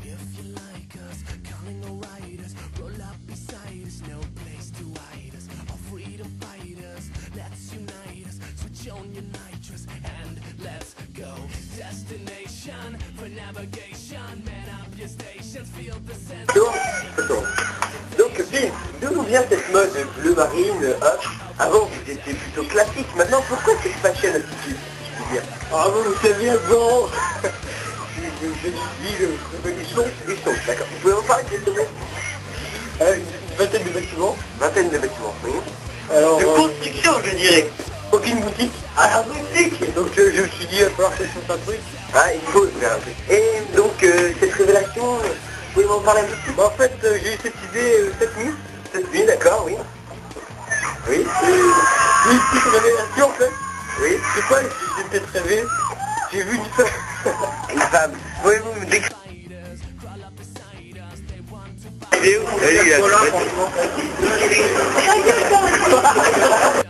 Donc, Bill, d'où vient cette mode bleu marine, hop? Avant, vous étiez plutôt classique. Maintenant, pourquoi cette fashion attitude, si je peux dire? Ah bon, vous savez, avant, du son. Du son, d'accord. Vous pouvez en parler de cette Une vingtaine de bâtiments. vingtaine de bâtiments, oui. Alors, De construction, je dirais. aucune boutique. À la boutique. Donc je me suis dit, il va falloir que je fasse un truc. Ah, il faut faire un truc. Et donc, cette révélation, vous pouvez m'en parler un peu plus? Bah, en fait, j'ai eu cette idée cette nuit. Cette nuit, d'accord, oui. Oui. J'ai eu une petite révélation, en fait. Oui. Je sais pas, j'ai peut-être rêvé. J'ai vu une femme. Une femme. Pouvez-vous me décrire? Voilà, franchement.